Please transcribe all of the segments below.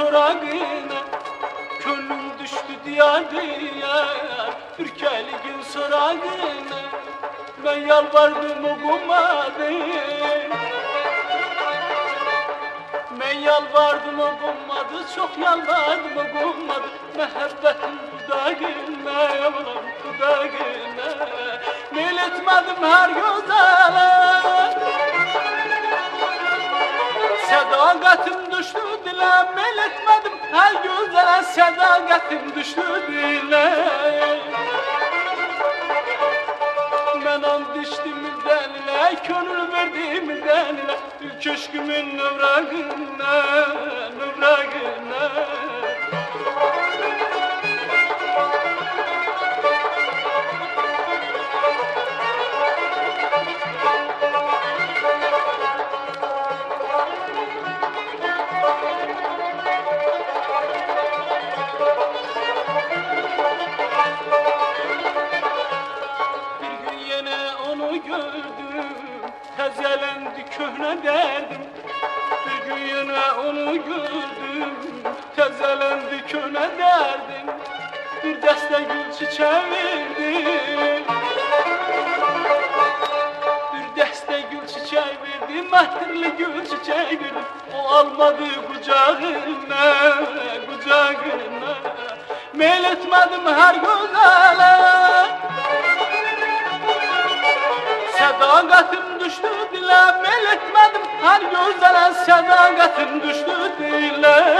sorağına, gönlüm düştü diyar diyar Ürkeligin sorağına. Ben yalvardım okunmadı, ben yalvardım okunmadı, çok yalvardım okunmadı. Mehebbetin dudağına, yavrum dudağına, meyil etmedim her güzele. Sadakatim düştü dile, meyil etmedim her güzele. Sadakatim düştü dile. Ben and içtim denile, gönül verdim denile, köşkümün növrağına, növrağına. Tezelendi köhne derdim, bir gün yine onu gördüm. Tezelendi köhne derdim, bir deste gül çiçeği verdim. Bir deste gül çiçeği verdim, mehterli gül çiçeği verdim. O almadı kucağına, kucağına. Meyil etmedim her güzele. Sadakatim düştü dile, meyil etmedim her güzele. Sadakatim düştü dile.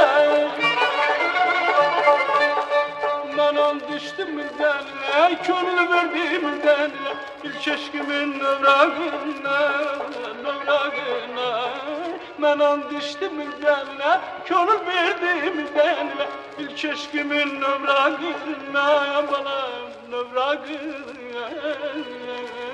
Ben an düştüm denile, gönül verdim denile, ilk eşkimin növrağına, növrağına. Ben an düştüm denile, gönül verdim denile, ilk eşkimin növrağına, balam növrağına.